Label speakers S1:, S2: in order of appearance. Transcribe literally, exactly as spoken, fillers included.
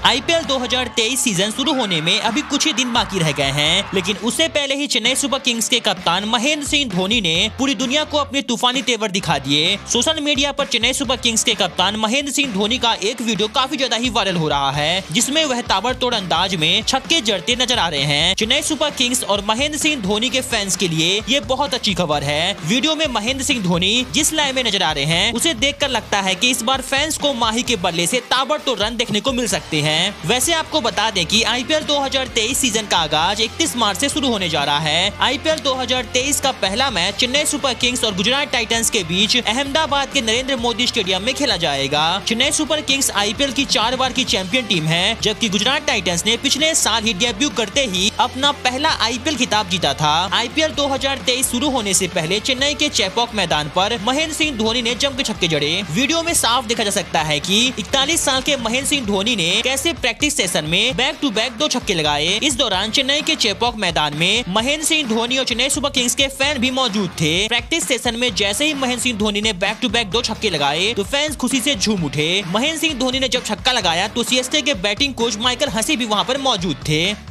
S1: IPL दो हज़ार तेईस सीजन शुरू होने में अभी कुछ ही दिन बाकी रह गए हैं, लेकिन उससे पहले ही चेन्नई सुपर किंग्स के कप्तान महेंद्र सिंह धोनी ने पूरी दुनिया को अपने तूफानी तेवर दिखा दिए। सोशल मीडिया पर चेन्नई सुपर किंग्स के कप्तान महेंद्र सिंह धोनी का एक वीडियो काफी ज्यादा ही वायरल हो रहा है, जिसमें वह ताबड़तोड़ अंदाज में छक्के जड़ते नजर आ रहे हैं। चेन्नई सुपर किंग्स और महेंद्र सिंह धोनी के फैंस के लिए ये बहुत अच्छी खबर है। वीडियो में महेंद्र सिंह धोनी जिस लय में नजर आ रहे हैं, उसे देखकर लगता है कि इस बार फैंस को माही के बल्ले से ताबड़तोड़ रन देखने को मिल सकते हैं। वैसे आपको बता दें कि आईपीएल दो हज़ार तेईस सीजन का आगाज इकतीस मार्च से शुरू होने जा रहा है। आईपीएल दो हज़ार तेईस का पहला मैच चेन्नई सुपर किंग्स और गुजरात टाइटंस के बीच अहमदाबाद के नरेंद्र मोदी स्टेडियम में खेला जाएगा। चेन्नई सुपर किंग्स आईपीएल की चार बार की चैंपियन टीम है, जबकि गुजरात टाइटंस ने पिछले साल ही डेब्यू करते ही अपना पहला आईपीएल खिताब जीता था। आईपीएल दो हज़ार तेईस शुरू होने से पहले चेन्नई के चेपॉक मैदान पर महेंद्र सिंह धोनी ने जम के छक्के जड़े। वीडियो में साफ देखा जा सकता है कि इकतालीस साल के महेंद्र सिंह धोनी ने कैसे प्रैक्टिस सेशन में बैक टू बैक दो छक्के लगाए। इस दौरान चेन्नई के चेपॉक मैदान में महेंद्र सिंह धोनी और चेन्नई सुपर किंग्स के फैन भी मौजूद थे। प्रैक्टिस सेशन में जैसे ही महेंद्र सिंह धोनी ने बैक टू बैक दो छक्के लगाए तो फैंस खुशी से झूम उठे। महेंद्र सिंह धोनी ने जब छक्का लगाया तो सीएसके के बैटिंग कोच माइकल हसी भी वहां पर मौजूद थे।